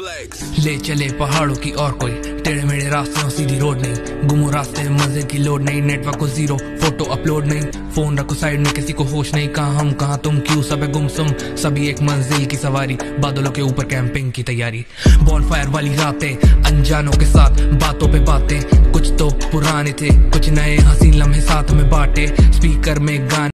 ले चले पहाड़ों की और कोई टेढ़े मेढ़े रास्तों सीधी रोड नहीं, गुमो रास्ते में मजे की लोड नहीं, नेटवर्क को जीरो फोटो अपलोड नहीं, फोन रखो साइड में किसी को होश नहीं, कहाँ हम कहाँ तुम क्यों सब है गुमसुम, सभी एक मंजिल की सवारी, बादलों के ऊपर कैंपिंग की तैयारी, बॉनफायर वाली रातें अनजानों के साथ बातों पे बातें, कुछ तो पुराने थे कुछ नए हसीन लम्हे साथ में बांटे, स्पीकर में गाने